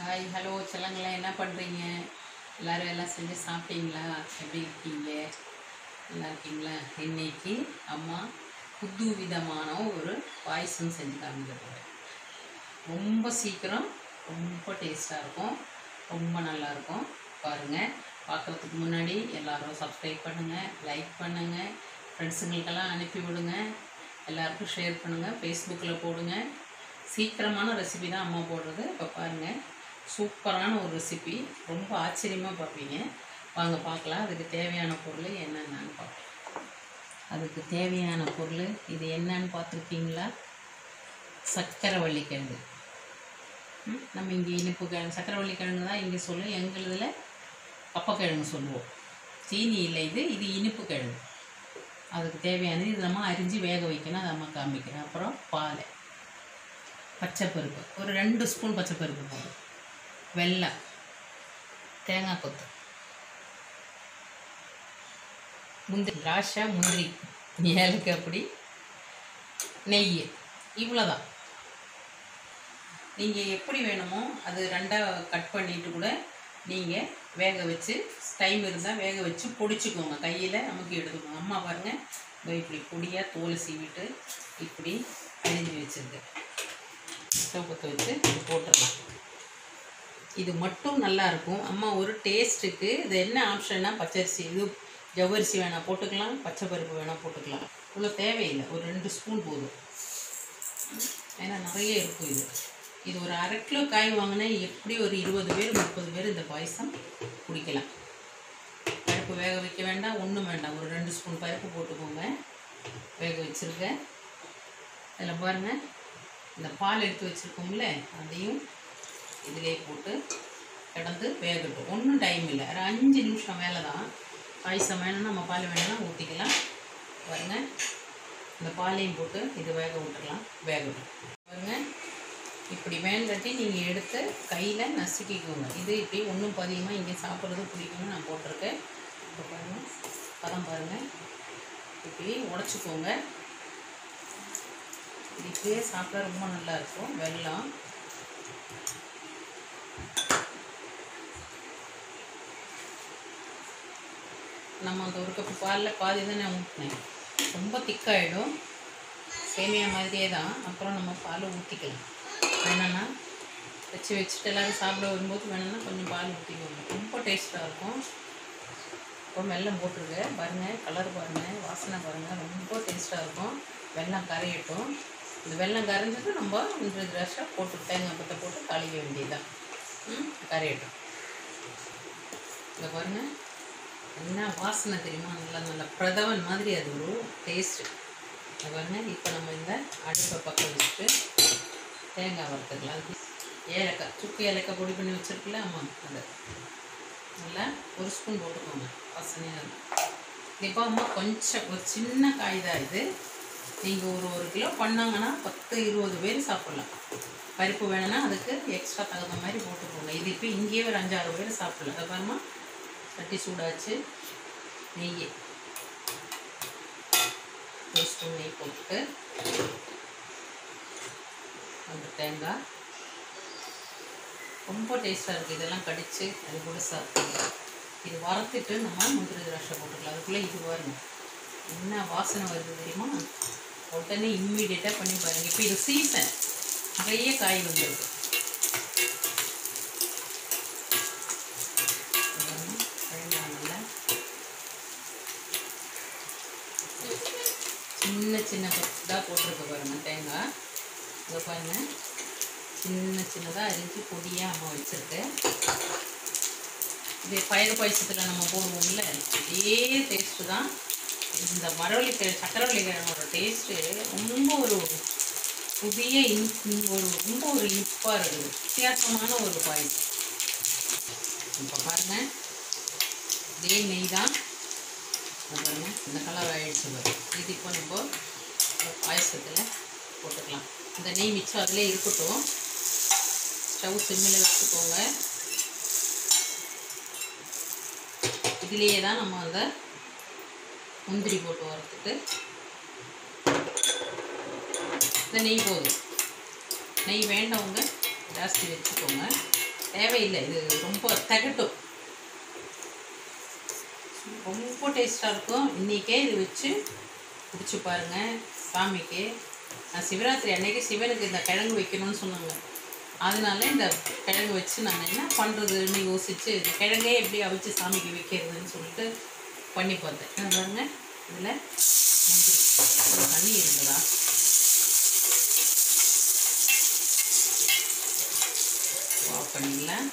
Hi hello செல்லங்களா, என்ன பண்ணுறீங்க? எல்லோரும் செஞ்சு சாப்பிட்டீங்களா? எப்படி இருக்கீங்க? நல்லா இருக்கீங்களா? இன்றைக்கி அம்மா புது விதமான ஒரு பாயசம் செஞ்சு காமிக்க போகிறேன். ரொம்ப சீக்கிரம், ரொம்ப டேஸ்ட்டாக இருக்கும், ரொம்ப நல்லாயிருக்கும். பாருங்கள். பார்க்குறதுக்கு முன்னாடி எல்லோரும் சப்ஸ்கிரைப் பண்ணுங்கள், லைக் பண்ணுங்கள், ஃப்ரெண்ட்ஸுங்களுக்கெல்லாம் அனுப்பி விடுங்க, எல்லாருக்கும் ஷேர் பண்ணுங்கள், ஃபேஸ்புக்கில் போடுங்க. சீக்கிரமான ரெசிபி தான் அம்மா போடுறது. இப்போ பாருங்கள், சூப்பரான ஒரு ரெசிபி, ரொம்ப ஆச்சரியமாக பார்ப்பீங்க. வாங்க பார்க்கலாம். அதுக்கு தேவையான பொருள் என்னென்னு பார்க்கலாம். அதுக்கு தேவையான பொருள் இது என்னன்னு பார்த்துருக்கீங்களா? சக்கரவள்ளி கிழங்கு. நம்ம இங்கே இனிப்பு கிழங்கு, சக்கரவள்ளி கிழங்கு தான் இங்கே சொல்லுவோம். எங்களுதில் கப்பக்கிழங்கு சொல்லுவோம். சீனி இல்லை, இது இனிப்பு கிழங்கு. அதுக்கு தேவையானது இது நம்ம அரிஞ்சு வேக வைக்கணும். அதை அம்மா காமிக்கிறேன். அப்புறம் பால், பச்சைப்பருப்பு, ஒரு 2 ஸ்பூன் பச்சைப்பருப்பு போதும், வெல்லம், தேங்காய் கொத்து, முந்திரி, திராட்சை, முந்திரி, ஏலக்காய், அப்படி நெய், இவ்வளோதான். நீங்கள் எப்படி வேணுமோ அது 2ஆக கட் பண்ணிவிட்டு கூட நீங்கள் வேக வச்சு, டைம் இருந்தால் வேக வச்சு பொடிச்சுக்கோங்க. கையில் நமக்கு எடுத்துக்கோங்க. அம்மா பாருங்கள், இப்படி பொடியாக தோல் சீவிட்டு இப்படி அரிஞ்சு வச்சுருக்கேன். ஸ்டவ் பற்ற வச்சு போட்டுடலாம். இது மட்டும் நல்லாயிருக்கும். அம்மா ஒரு டேஸ்ட்டுக்கு இது என்ன ஆப்ஷன்னா, பச்சரிசி, இது ஜவ்வரிசி வேணால் போட்டுக்கலாம், பச்சை பருப்பு வேணால் போட்டுக்கலாம். இவ்வளோ தேவையில்லை, ஒரு 2 ஸ்பூன் போதும். ஏன்னா நிறைய இருக்கும். இது ஒரு 1/2 கிலோ காய் வாங்கினா எப்படி ஒரு 20 பேர் 30 பேர் இந்த பாயசம் குடிக்கலாம். பருப்பு வேக வைக்க வேண்டாம், ஒன்றும் வேண்டாம். ஒரு 2 ஸ்பூன் பருப்பு போட்டுக்கோங்க. வேக வச்சுருக்கேன். அதில் பாருங்கள், இந்த பால் எடுத்து வச்சுருக்கோம்ல, அதையும் இதிலே போட்டு கிடந்து வேகட்டும். ஒன்றும் டைம் இல்லை, ஒரு 5 நிமிஷம் மேலே தான். பாயசம் வேணும்னா நம்ம பால் வேணும்னா ஊற்றிக்கலாம். பாருங்கள், இந்த பாலையும் போட்டு இது வேக விட்டுக்கலாம். வேகட்டும். பாருங்கள், இப்படி வேண்டாட்டி நீங்கள் எடுத்து கையில் நசுக்கிக்கோங்க. இது இப்படி ஒன்றும் பதிகமாக இங்கே சாப்பிட்றது பிடிக்கும்னு நான் போட்டிருக்கேன். இப்போ பாருங்கள், பதம் பாருங்கள், இப்படி உடச்சிக்கோங்க. இது இப்படியே சாப்பிட்டா ரொம்ப நல்லாயிருக்கும். வெல்லம், நம்ம அந்த 1 கப்பு பாலில் பாதி தானே ஊற்றினேன். ரொம்ப திக்காகிடும், சேமியா மாதிரியே தான். அப்புறம் நம்ம பால் ஊற்றிக்கலாம். வேணும்னா வச்சுட்டு எல்லோரும் சாப்பிட வரும்போது வேணும்னா கொஞ்சம் பால் ஊற்றிக்கோங்க. ரொம்ப டேஸ்ட்டாக இருக்கும். ரொம்ப வெல்லம் போட்டுருங்க. பாருங்கள், கலர் பாருங்கள், வாசனை பாருங்கள், ரொம்ப டேஸ்ட்டாக இருக்கும். வெல்லம் கரையட்டும். இந்த வெல்லம் கரைஞ்சிட்டு நம்ம முந்திரி திராட்சை போட்டு தேங்காய் பத்தை போட்டு கழுவ வேண்டியதுதான். கரையட்டும். இதை பாருங்கள், என்ன வாசனை தெரியுமா? நல்லா பிரதவன் மாதிரி அது ஒரு டேஸ்ட்டு. இதை பாருங்கள். இப்போ நம்ம இந்த அடுப்பை பக்கம் வச்சுட்டு தேங்காய் வறுத்துக்கலாம். அது ஏலக்காய், சுக்கு ஏலக்காய் பொடி பண்ணி வச்சுருக்குல்ல அம்மா, அதை நல்லா 1 ஸ்பூன் போட்டுக்கோங்க. வாசனையாக இருக்கும். இப்போ அம்மா கொஞ்சம் ஒரு சின்ன காய் தான் இது. நீங்கள் ஒரு கிலோ பண்ணாங்கன்னா 10-20 பேர் சாப்பிட்லாம். பருப்பு வேணும்னா அதுக்கு எக்ஸ்ட்ரா தகுந்த மாதிரி போட்டுக்கோங்க. இது இப்போ இங்கேயே ஒரு 5-6 பேர் சாப்பிட்லாம். அதை பாருமா, சட்டி சூடாச்சு. நெய், 1 ஸ்பூன் நெய் போட்டு அந்த தேங்காய் ரொம்ப டேஸ்ட்டாக இருக்குது. இதெல்லாம் கடித்து அது கூட சாப்பிடுங்க. இது வறுத்துட்டு நம்ம முந்திரி திராட்சை போட்டுக்கலாம். அதுக்குள்ளே இது பாருங்க, என்ன வாசனை வருது தெரியுமா? உடனே இம்மீடியட்டாக பண்ணி பாருங்கள். இப்போ இது சீசன், நிறைய காய் வந்துருக்கு. சின்ன கொத்தாக போட்டிருக்க பாருங்கள் தேங்காய். இதை பாருங்கள், சின்னதாக அரிஞ்சு பொடியாக அம்மா வச்சுருக்கேன். இது பயிறு பாயசத்தில் நம்ம போடுவோம்ல, இதே டேஸ்ட்டு தான். இந்த சக்கரவள்ளி கிழங்கோட டேஸ்ட்டு ரொம்ப ஒரு புதிய ரொம்ப ஒரு இனிப்பாக இருக்குது. வித்தியாசமான ஒரு பாயசம். இப்போ பாருங்கள், இதே நெய் தான். பாருங்கள், இந்த கலர் ஆகிடுச்சு பாருங்கள். இது இப்போ நம்ம பாயசத்தில் போட்டுக்கலாம். இந்த நெய் மிச்சம் அதிலே இருக்கட்டும். ஸ்டவ் சிம்மில் வச்சுக்கோங்க. இதுலேயே தான் நம்ம அந்த முந்திரி போட்டு வறுத்துட்டு இந்த நெய் போதும். நெய் வேண்டவங்க ஜாஸ்தி வச்சுக்கோங்க. தேவையில்லை, இது ரொம்ப திகட்டும், ரொம்ப டேஸ்ட்டாக இருக்கும். இன்றைக்கே இது வச்சு குடிச்சு பாருங்கள் சாமிக்கு. நான் சிவராத்திரி அன்னைக்கு சிவனுக்கு இந்த கிழங்கு வைக்கணும்னு சொன்னாங்க, அதனால இந்த கிழங்கு வச்சு நான் என்ன பண்ணுறதுன்னு யோசித்து இந்த கிழங்கே எப்படி அவிச்சு சாமிக்கு வைக்கிறதுன்னு சொல்லிட்டு பண்ணி பார்த்தேன். பாருங்க, இதில் தண்ணி இருந்ததா ஆஃப் பண்ணிடலாம்.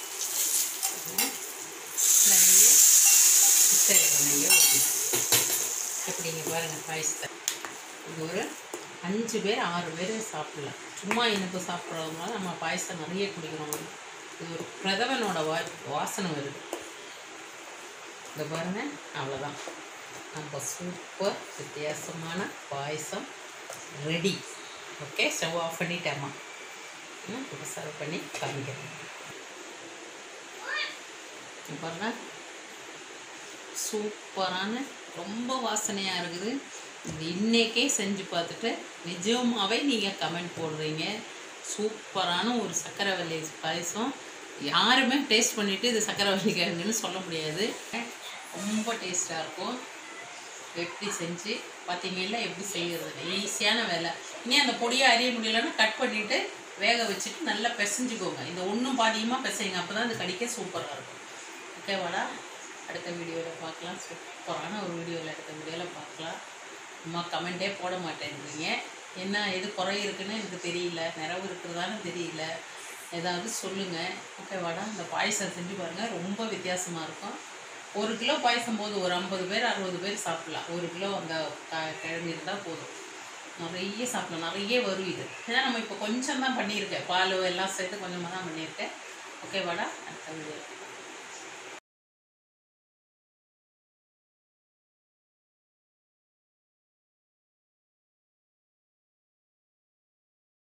நெய்யை ஊற்றி எப்படிங்க பாருங்கள் பாயசத்தை. இது ஒரு 5 பேர் 6 பேர் சாப்பிடலாம். சும்மா இனிப்பு சாப்பிட்றதுனால நம்ம பாயசம் நிறைய குடிக்கிறோம். இது ஒரு பிரதவனோட வாசனை வருது. இதை பாருங்கள், அவ்வளோதான், நம்ம சூப்பர் வித்தியாசமான payasam ready. Okay, stove off பண்ணிட்டேம்மா. இப்போ சர்வ் பண்ணி காமிக்கிறேன். பாருங்கள், சூப்பரான ரொம்ப வாசனையாக இருக்குது. இது இன்றைக்கே செஞ்சு பார்த்துட்டு நிஜமாகவே நீங்கள் கமெண்ட் போடுறீங்க. சூப்பரான ஒரு சக்கரைவள்ளி பாயசம். யாருமே டேஸ்ட் பண்ணிவிட்டு இது சக்கரைவள்ளி கிழங்குன்னு சொல்ல முடியாது. ரொம்ப டேஸ்ட்டாக இருக்கும். எப்படி செஞ்சு பார்த்தீங்கன்னா எப்படி செய்கிறது ஈஸியான வேலை. இனி அந்த பொடியை அறிய முடியலன்னா கட் பண்ணிவிட்டு வேக வச்சுட்டு நல்லா பிசைஞ்சுக்கோங்க. இந்த ஒன்றும் பாதியமாக பிசைங்க, அப்போ தான் அது கடிக்க சூப்பராக இருக்கும். ஓகேவாடா, அடுத்த வீடியோவில் பார்க்கலாம். சூப்பரான ஒரு வீடியோவில் அடுத்த வீடியோவில் பார்க்கலாம். அம்மா கமெண்ட்டே போட மாட்டேங்கிறீங்க, என்ன எது குறை இருக்குன்னு எனக்கு தெரியல, நிறவு இருக்கிறதான்னு தெரியல, ஏதாவது சொல்லுங்கள். ஓகேவாடா, இந்த பாயசம் செஞ்சு பாருங்கள், ரொம்ப வித்தியாசமாக இருக்கும். 1 கிலோ பாயசம் போது ஒரு 50 பேர் 60 பேர் சாப்பிட்லாம். 1 கிலோ அந்த கிழங்கு இருந்தால் போதும், நிறைய சாப்பிடலாம், நிறைய வரும். இது ஏன்னா நம்ம இப்போ கொஞ்சம் தான் பண்ணியிருக்கேன், பால் எல்லாம் சேர்த்து கொஞ்சமாக தான் பண்ணியிருக்கேன். ஓகேவாடா, அடுத்த வீடியோ.